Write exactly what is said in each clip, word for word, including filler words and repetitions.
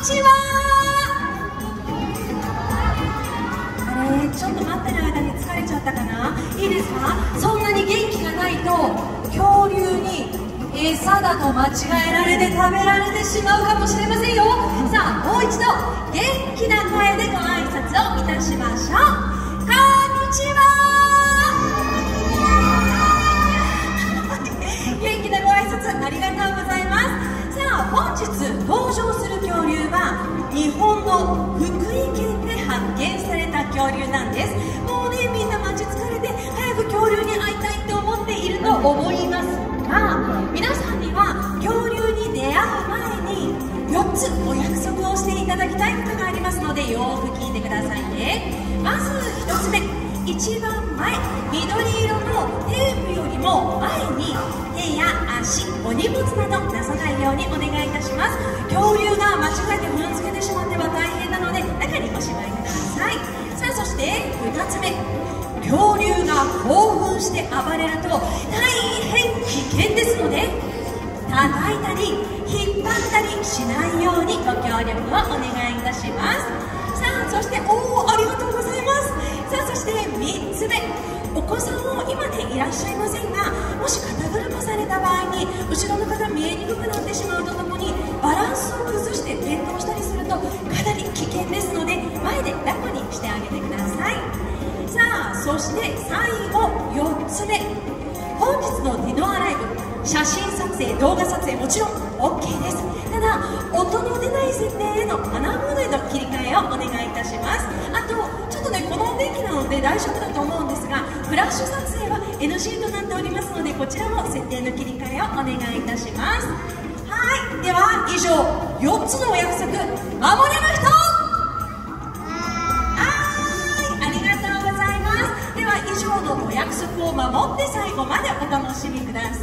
にちは。あれ、ちょっと待ってる間に疲れちゃったかな。いいですか。そんなに元気がないと恐竜に餌だと間違えられて食べられてしまうかもしれませんよ。さあ、もう一度元気な声でご挨拶をいたしましょう。こんにちは。元気なご挨拶ありがとうございます。さあ、本日登場する恐竜は日本の福井県で発見された恐竜なんです。もうね、みんな待ち疲れて早く恐竜に会いたいと思っていると思いますが、皆さんには恐竜に出会う前によっつお約束をしていただきたいことがありますので、よーく聞いてくださいね。まずひとつめ、一番前、緑色のテープよりも前に手や足、お荷物など出さないようにお願いいたします。恐竜が間違えて踏んづけてしまっては大変なので中におしまいください。さあ、そしてふたつめ、恐竜が興奮して暴れると大変危険ですので、叩いたり引っ張ったりしないようにご協力をお願いいたします。さあ、そしておー、ありがとうございます。さあ、そしてみっつめ、お子さんも今でいらっしゃいませんが、もし肩車された場合に後ろの方見えにくくなってしまうとともにバランスを崩して転倒したりするとかなり危険ですので、前で楽にしてあげてください。さあ、そして最後よっつめ、本日のディノアライブ、写真撮影、動画撮影もちろん オーケー です。ただ、音の出ない設定へのアナログモードへの切り替えをお願いいたします。あと、ちょっとね、この電気なので大丈夫だと思うんですが、フラッシュ撮影は エヌジー となっておりますので、こちらも設定の切り替えをお願いいたします。はい、では以上よっつのお約束守れる人。以上のお約束を守って最後までお楽しみください。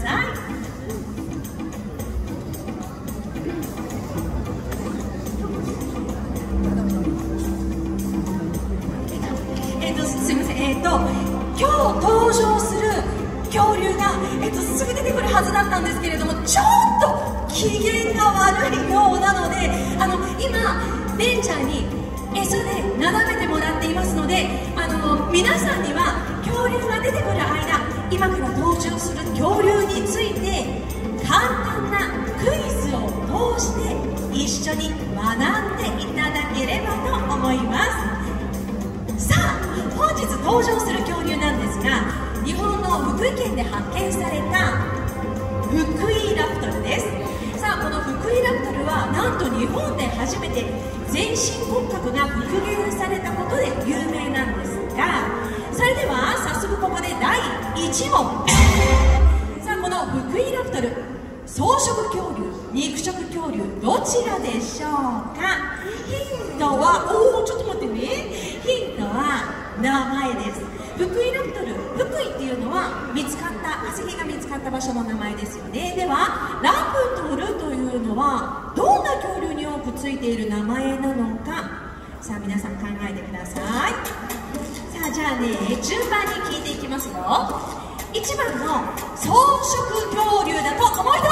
えっとすいません、えっと今日登場する恐竜が、えっと、すぐ出てくるはずだったんですけれども、ちょっと機嫌が悪いようなので、あの今レンちゃんに餌でなだめてもらっていますので、あの皆さんには恐竜が出てくる間、今から登場する恐竜について簡単なクイズを通して一緒に学んでいただければと思います。さあ、本日登場する恐竜なんですが、日本の福井県で発見されたフクイラプトルです。さあ、このフクイラプトルはなんと日本で初めて全身骨格が復元されたことで有名なんですが、それでは早速ここでだいいち問。さあ、このフクイラプトル、草食恐竜、肉食恐竜、どちらでしょうか。ヒントは、おお、ちょっと待ってね、ヒントは名前です。フクイラプトル、福井っていうのは見つかった化石が見つかった場所の名前ですよね。ではラプトルというのはどんな恐竜に多くついている名前なのか。さあ、皆さん考えてください。さあ、じゃあね、順番に聞いていきますよ。いちばんの草食恐竜だと思う人。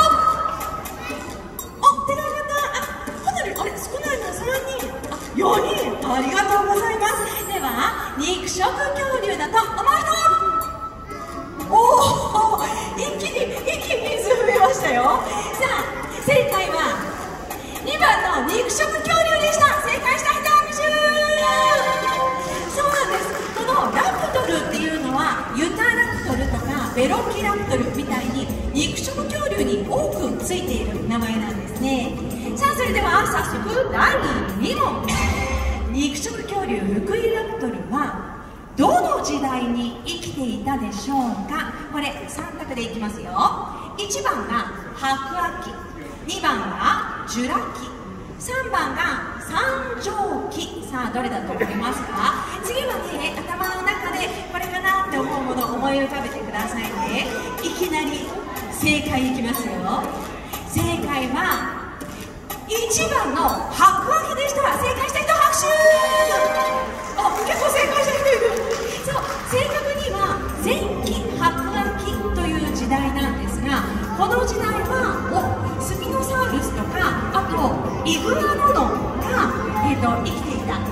お、手が挙がった。あ、かなり、あれ、少ないな、さんにん、あ、よにん、ありがとうございます。では肉食恐竜だと思う人。おお、一気に一気に人数増えましたよ。さあ、正解はにばんの肉食恐竜でした。正解した人拍手。そうなんです。このラプトルっていうのはユタラプトルとかベロキラプトルみたいに肉食恐竜に多くついている名前なんですね。さあ、それでは早速だいに問。肉食恐竜フクイラプトルはどの時代に生きていたでしょうか。これさん択でいきますよ。いちばんが白亜紀、にばんがジュラ紀、さんばんが三畳紀。さあ、どれだと思いますか。次はね、頭の中でこれかなって思うものを思い浮かべてくださいね。いきなり正解いきますよ。正解はいちばんの白亜紀でした。正解した人拍手。あ、結構正解した人いる。そう、正確には前期白亜紀という時代なんですが、この時代はおスピノサウルスとか、あとイグアノドン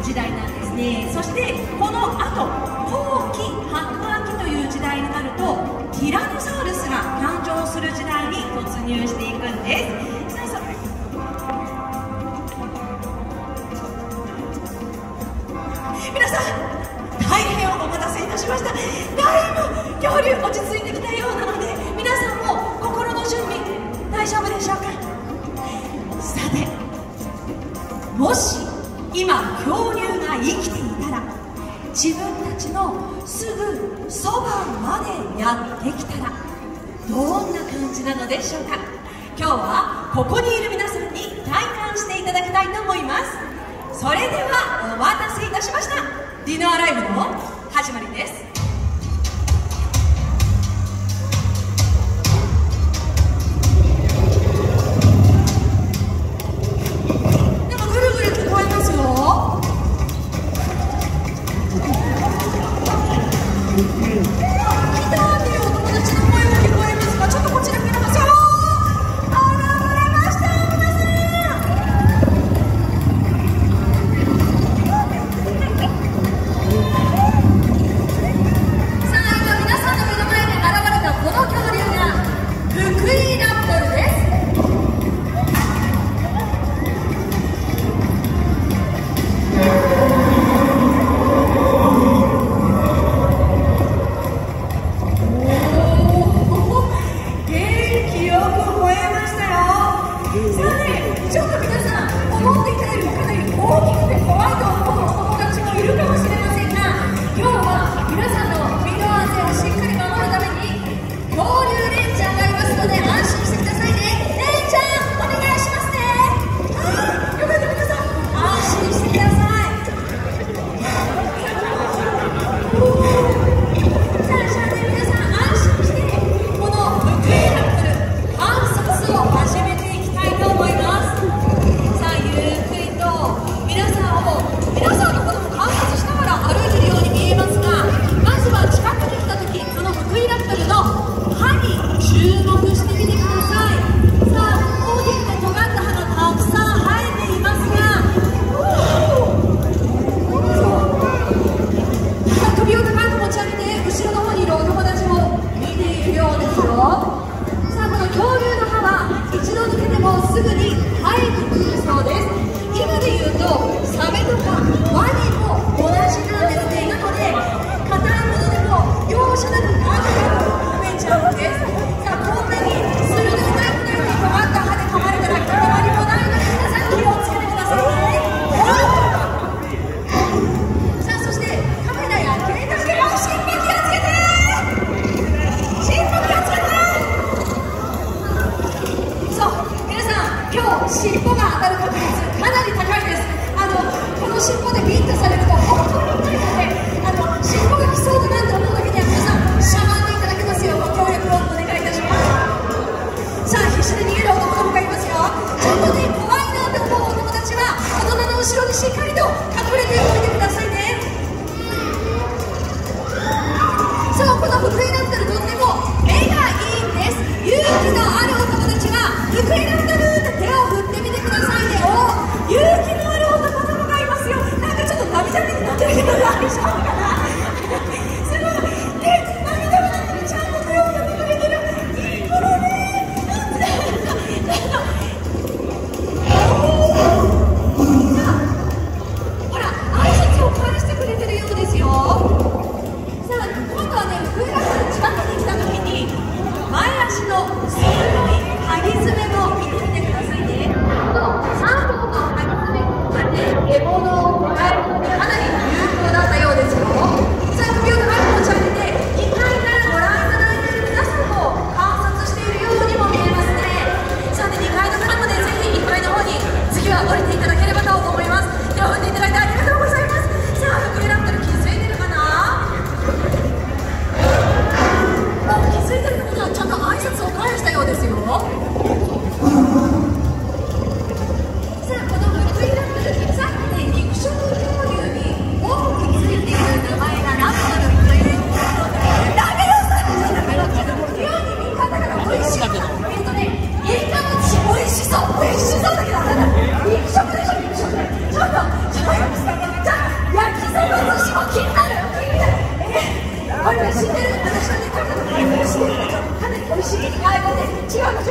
時代なんですね。そしてこの後後期白亜紀という時代になるとティラノサウルスが誕生する時代に突入していくんです。さあさあ皆さん大変お待たせいたしました。だいぶ恐竜落ち着いてきたようなので皆さんも心の準備大丈夫でしょうか。さてもし今恐竜が生きていたら自分たちのすぐそばまでやってきたらどんな感じなのでしょうか。今日はここにいる皆さんに体感していただきたいと思います。それではお待たせいたしました。ディナーライブの始まりです。でもぐるぐる聞こえますよ。来たっていうお友達の声も聞こえますが、ちょっとこちらからましょう。現れました皆さん。さあ今皆さんの目の前に現れたこの恐竜がフクイラプトルです。ちょっと皆さん思っていたよりかなり大きくて怖いと思うお友達もいるかもしれませんが、今日は皆さんの身の安全をしっかり守るために恐竜レンジャーがいますので安心してくださいね。レンジャーお願いしますね。あーよかった皆さん安心してください。さあじゃあね皆さん安心してこのフクイラプトル観察を始めていきたいと思います。皆さんを皆さんのことも観察しながら歩いているように見えますが、まずは近くに来た時このフクイラプトルの歯に注目してみてください。さあ大きくて尖った歯がたくさん生えていますが、首を高く持ち上げて後ろの方にいるお友達も見ているようですよ。さあこの恐竜の歯は一度抜けてもすぐに生えてくるそうです。今で言うとサメとかワニも同じなんですね。なので硬いものでも容赦なくガンガン噛めちゃうんです。さあこんなに鋭いナイフのように尖った歯で噛まれたらひとたまりもないので皆さん気をつけてくださいね。さあそしてカメラや携帯でも尻尾気をつけて尻尾気をつけて。そう皆さん今日尻尾が当たる確率かなり高いです。あのこの尻尾でビンタされると本当に痛いので、あの尻尾が来そうだなと思う時には皆さんしゃがんでいただけますようご協力をお願いいたします。さあ必死で逃げるお友がいますよ。ちょっとね怖いなと思うお友達は大人の後ろにしっかりと隠れておいてくださいね。そうこのフクイラプトルとっても目がいいんです。勇気のあるお友達はフクイラプトルって手を振ってみてくださいね。お勇気のある男の子がいますよ。なんかちょっと涙目になってるけど大丈夫かなすごいで涙目なのにちゃんと手を振ってくれてる。いい子だねほら挨拶を返してくれてるようですよ。さあ今度はねフクイラプトル近くに来た時に前足の鋭い萩爪も見てみてくださいね。このさんぼんの萩爪こうやって獲物を捕らえるのにかなり有効だったようですよ。さあ首を高く持ち上げてにかいからご覧いただいている皆さんも観察しているようにも見えますね。さてにかいの方もねぜひいっかいの方に次は降りていただければと思います。手を振っていただいてありがとうございます。さあフクイラプトル気づいてるかな。気づいてる方はちゃんと挨拶を返したようですよ。さあこのフクイラプトルさっきね肉食恐竜に多くついている名前がラプトルということでダメよさ世に味方が美味しいえっとねイカの血美味しそう美味しそうだけどあなた肉食でしょ肉食ちょっとちょっと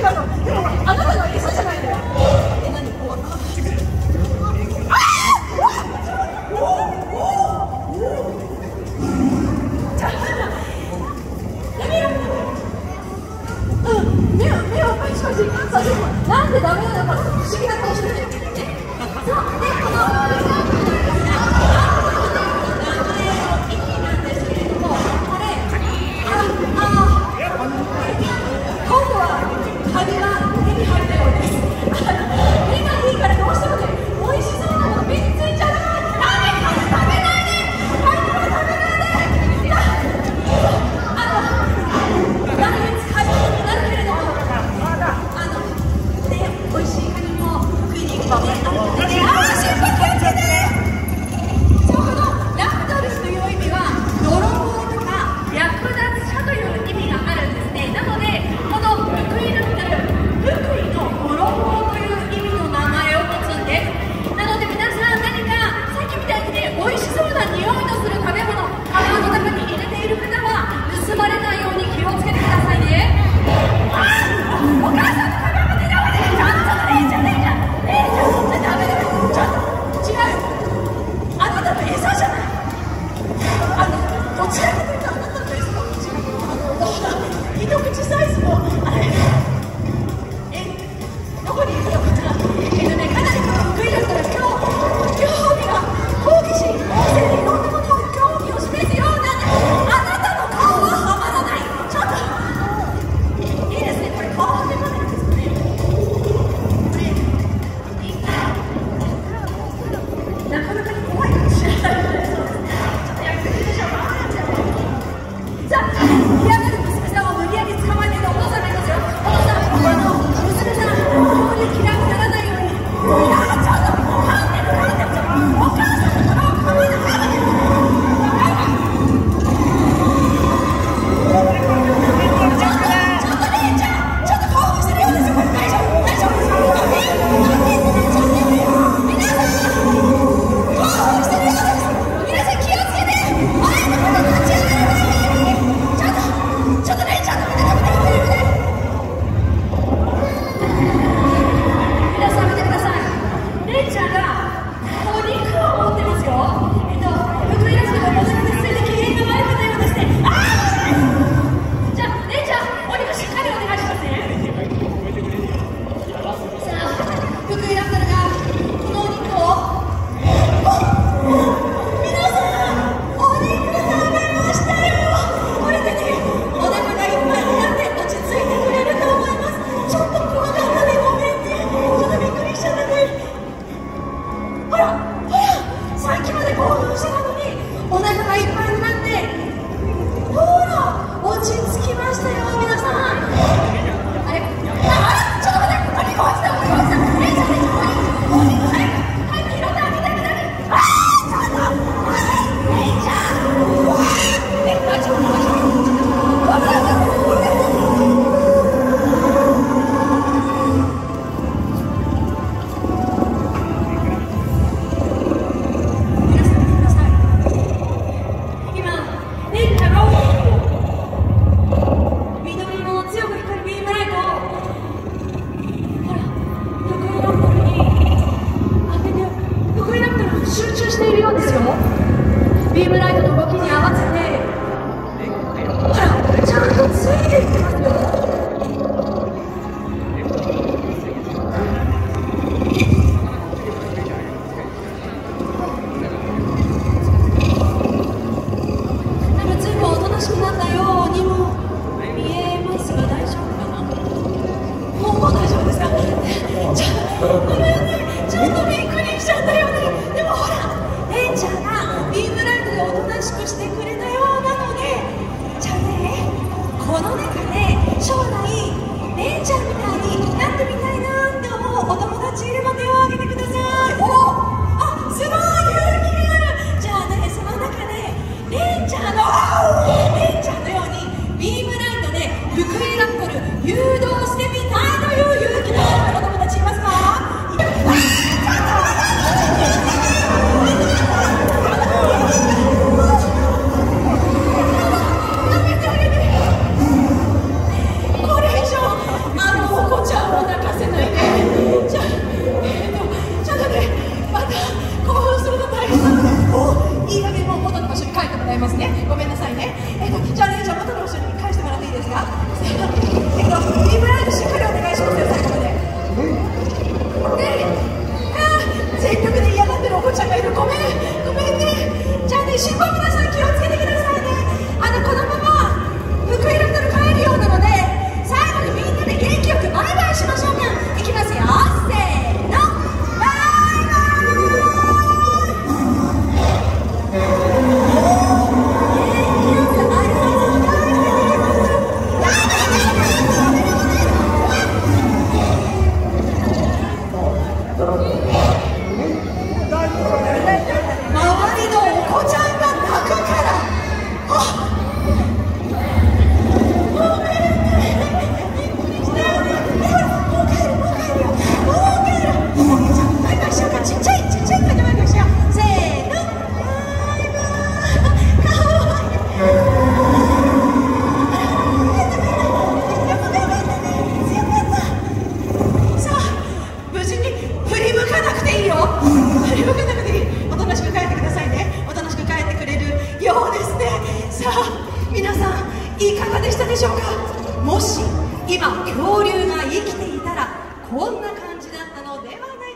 今のでもあなたの餌じゃないんだよ。え、何こうなんでダメなのか不思議な顔してる。そうでこの息なんですけれども、これああ今度はカビが手に入ったようです。目がいいからどうしてもね美味しそうなもの目についちゃう。なんでカビ食べないで。カビは食べないで。あの来月開催になるけれども。美味しいカニも食いに行くのであるので、ああ、心配気をつけてね。そう、このラプトルスという意味は泥棒とか略奪者という意味があるんですね。なのでこの福井ラプトル、福井の泥棒という意味の名前を持つんです。なので皆さん何かさっきみたいにね美味しそうな匂いのする食べ物カバンの中に入れている方は盗まれないように気をつけてくださいね。あお母さんのカバンが狙われる。ちょっと姉ちゃん姉ちゃん姉ちゃんそれダメだよ。ちょっと違う。あなたの餌じゃない。あのどちらかというとあなたの餌かもしれない。あの一口サイズのあれえどこにいるのかな。えっとねかなりこの福井だったら今日興味が好奇心旺盛でいろんなものを興味を示すようなんで、あなたの顔ははまらない。ちょっといいですね。これ顔はめまないですよね。なかなかに怖いかもしれないので、そうですね。ちょっとやりすぎでしょうか。さあ、嫌がる娘さんを無理やり捕まえているお父さんがいますよ。お父さん、あの娘さん、恐竜嫌いにならないように。いや、ちょっと噛んでる噛んでる。ちょっとお母さんの顔を噛める噛める。ちょっと姉ちゃん、ちょっと興奮してるようですよ。これ大丈夫大丈夫ですよ。皆さん興奮してるようです。皆さん気をつけて。前のこと立ち上がらないように。ちょっとちょっと姉ちゃん止めて止めて止めて止めて。皆さん見てください。姉ちゃんがお肉を持ってますよ。えっと福井ラプトルがお腹について機嫌が悪かったようですね。ああじゃあ姉ちゃんお肉しっかりお願いしますね。さあ福井ラプトルがこのお肉を皆さんお肉食べましたよ。これでねお腹がいっぱいになって落ち着いてくれると思います。ちょっと怖かったね。ごめんね。ちょっとびっくりしちゃったね。ほらほらさっきまで興奮してたのにお腹がいっぱいになってほら落ち着きましたよ皆さん。あれあらちょっと待って。お肉落ちたお肉落ちた。姉ちゃん姉ちゃんお肉早く早く拾ってあげてあげてあげて。あーちょっと姉ちゃんわーえ大丈夫大丈夫。ちょっとわービームライトの動きに合わせてほらちゃんとついていってますよ。なんかずいぶんおとなしくなったようにも見えますが大丈夫かな。もうもう大丈夫ですか。ちょっとごめんね。ちょっとびっくりしちゃったよね。でもほら姉ちゃんがビームライトでおとなしくしてくれたようなので、じゃあねこの中で将来姉ちゃんみたいになってみたいなって思うお友達いれば手を挙げてください。おあすごい勇気がある。じゃあねその中で姉ちゃんの姉ちゃんのようにビームライトで福井ラプトル誘導してみたいという勇気のあるお友達いますか。これあ、よかったらぜひおとなしく帰ってくださいね。おとなしく帰ってくれるようですね。さあ皆さんいかがでしたでしょうか。もし今恐竜が生きていたらこんな感じだったのではない